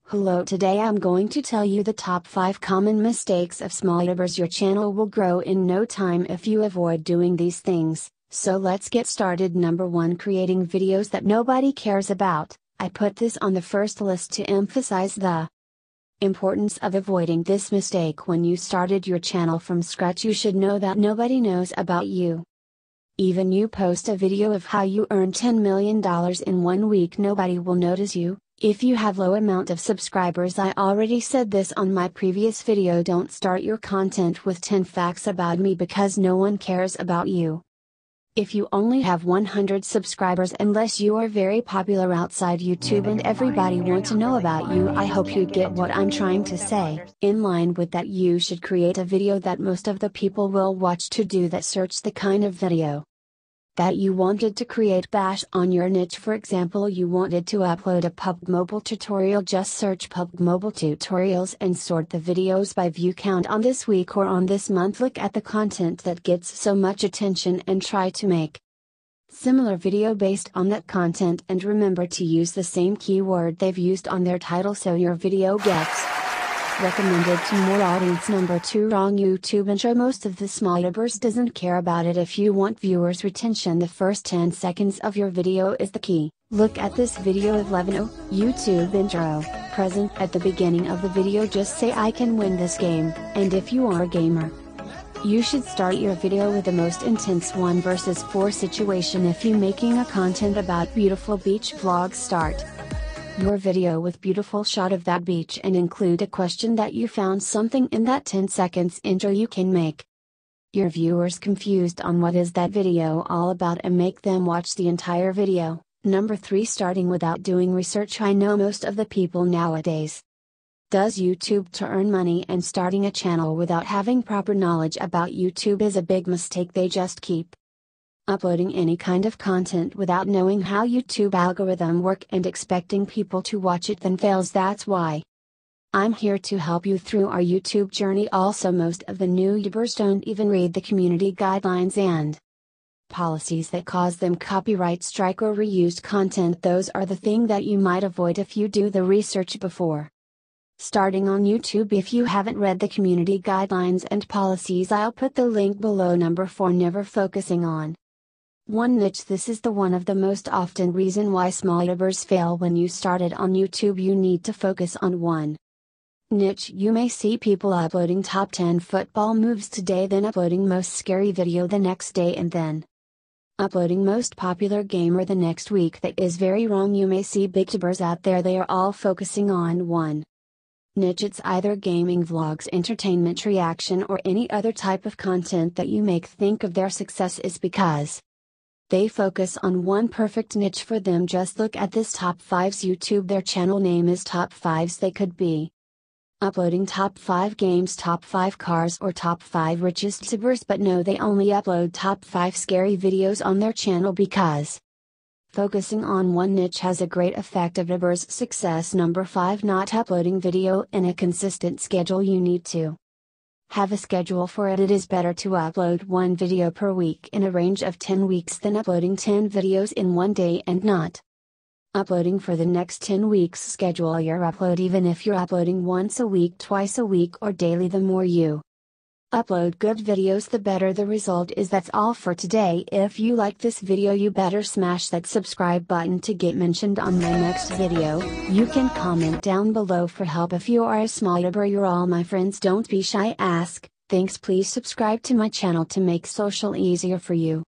Hello, today I'm going to tell you the top 5 common mistakes of small YouTubers. Your channel will grow in no time if you avoid doing these things. So let's get started. Number 1, creating videos that nobody cares about. I put this on the first list to emphasize the importance of avoiding this mistake. When you started your channel from scratch, you should know that nobody knows about you. Even you post a video of how you earn $10 million in 1 week, nobody will notice you. If you have low amount of subscribers, I already said this on my previous video, don't start your content with 10 facts about me because no one cares about you. If you only have 100 subscribers, unless you are very popular outside YouTube and everybody want to know about you, I hope you get what I'm trying to say. In line with that, you should create a video that most of the people will watch. To do that, search the kind of video that you wanted to create, bash on your niche. For example, you wanted to upload a PUBG Mobile tutorial, just search PUBG Mobile tutorials and sort the videos by view count on this week or on this month. Look at the content that gets so much attention and try to make similar video based on that content, and remember to use the same keyword they've used on their title so your video gets recommended to more audience. Number 2, wrong YouTube intro. Most of the small YouTubers doesn't care about it. If you want viewers retention, the first 10 seconds of your video is the key. Look at this video of 11. YouTube intro, present at the beginning of the video. Just say I can win this game, and if you are a gamer, you should start your video with the most intense 1 versus 4 situation. If you making a content about beautiful beach vlog, start your video with beautiful shot of that beach and include a question that you found something in that 10 seconds intro. You can make your viewers confused on what is that video all about and make them watch the entire video. Number 3, starting without doing research. I know most of the people nowadays does YouTube to earn money, and starting a channel without having proper knowledge about YouTube is a big mistake. They just keep uploading any kind of content without knowing how YouTube algorithm work and expecting people to watch it, then fails. That's why I'm here to help you through our YouTube journey. Also, most of the new YouTubers don't even read the community guidelines and policies that cause them copyright strike or reused content. Those are the thing that you might avoid if you do the research before starting on YouTube. If you haven't read the community guidelines and policies, I'll put the link below. Number 4, never focusing on one niche. This is the one of the most often reason why small YouTubers fail. When you started on YouTube, you need to focus on one niche. You may see people uploading top 10 football moves today, then uploading most scary video the next day, and then uploading most popular gamer the next week. That is very wrong. You may see big YouTubers out there, they are all focusing on one niche. It's either gaming, vlogs, entertainment, reaction, or any other type of content that you make. Think of their success is because they focus on one perfect niche for them. Just look at this top 5's YouTube. Their channel name is top 5's. They could be uploading top 5 games, top 5 cars, or top 5 richest YouTubers, but no, they only upload top 5 scary videos on their channel because focusing on one niche has a great effect of YouTubers' success. Number 5, not uploading video in a consistent schedule. You need to have a schedule for it. It is better to upload 1 video per week in a range of 10 weeks than uploading 10 videos in 1 day and not uploading for the next 10 weeks. Schedule your upload. Even if you're uploading once a week, twice a week, or daily, the more you upload good videos, the better the result is. That's all for today. If you like this video, you better smash that subscribe button to get mentioned on my next video. You can comment down below for help. If you are a small YouTuber, you're all my friends, don't be shy, ask. Thanks. Please subscribe to my channel to make social easier for you.